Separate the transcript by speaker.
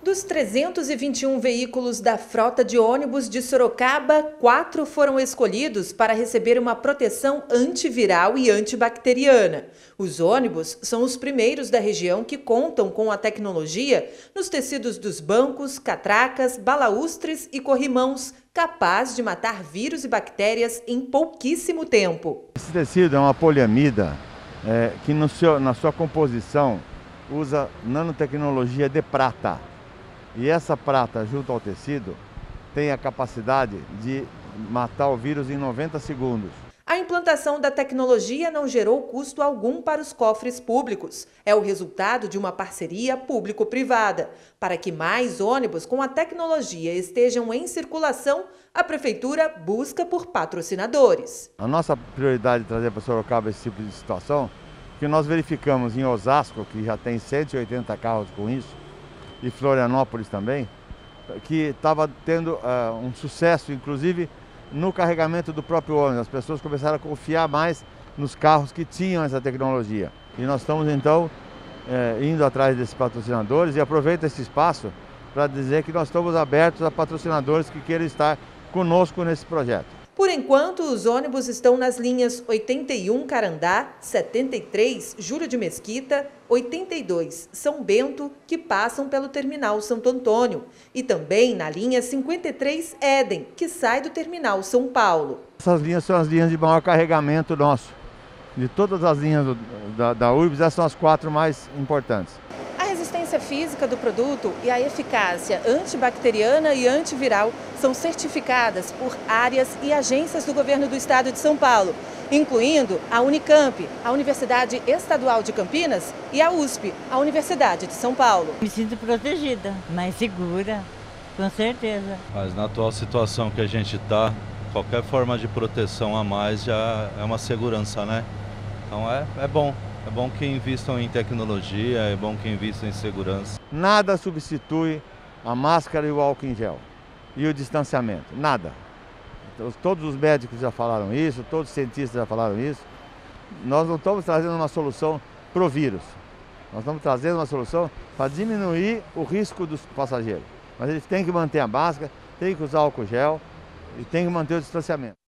Speaker 1: Dos 321 veículos da frota de ônibus de Sorocaba, 4 foram escolhidos para receber uma proteção antiviral e antibacteriana. Os ônibus são os primeiros da região que contam com a tecnologia nos tecidos dos bancos, catracas, balaústres e corrimãos, capaz de matar vírus e bactérias em pouquíssimo tempo.
Speaker 2: Esse tecido é uma poliamida que na sua composição usa nanotecnologia de prata. E essa prata, junto ao tecido, tem a capacidade de matar o vírus em 90 segundos.
Speaker 1: A implantação da tecnologia não gerou custo algum para os cofres públicos. É o resultado de uma parceria público-privada. Para que mais ônibus com a tecnologia estejam em circulação, a Prefeitura busca por patrocinadores.
Speaker 2: A nossa prioridade de trazer para Sorocaba esse tipo de situação, que nós verificamos em Osasco, que já tem 180 carros com isso, e Florianópolis também, que estava tendo um sucesso, inclusive, no carregamento do próprio ônibus. As pessoas começaram a confiar mais nos carros que tinham essa tecnologia. E nós estamos, então, indo atrás desses patrocinadores e aproveito esse espaço para dizer que nós estamos abertos a patrocinadores que queiram estar conosco nesse projeto.
Speaker 1: Por enquanto, os ônibus estão nas linhas 81 Carandá, 73 Júlio de Mesquita, 82 São Bento, que passam pelo terminal Santo Antônio, e também na linha 53 Éden, que sai do terminal São Paulo.
Speaker 2: Essas linhas são as linhas de maior carregamento nosso. De todas as linhas da URBS, essas são as 4 mais importantes.
Speaker 1: A resistência física do produto e a eficácia antibacteriana e antiviral são certificadas por áreas e agências do governo do estado de São Paulo, incluindo a Unicamp, a Universidade Estadual de Campinas, e a USP, a Universidade de São Paulo.
Speaker 3: Me sinto protegida, mais segura, com certeza.
Speaker 4: Mas na atual situação que a gente está, qualquer forma de proteção a mais já é uma segurança, né? Então é bom. É bom que invistam em tecnologia, é bom que invistam em segurança.
Speaker 2: Nada substitui a máscara e o álcool em gel e o distanciamento, nada. Todos os médicos já falaram isso, todos os cientistas já falaram isso. Nós não estamos trazendo uma solução para o vírus, nós estamos trazendo uma solução para diminuir o risco dos passageiros. Mas eles têm que manter a máscara, têm que usar álcool gel e têm que manter o distanciamento.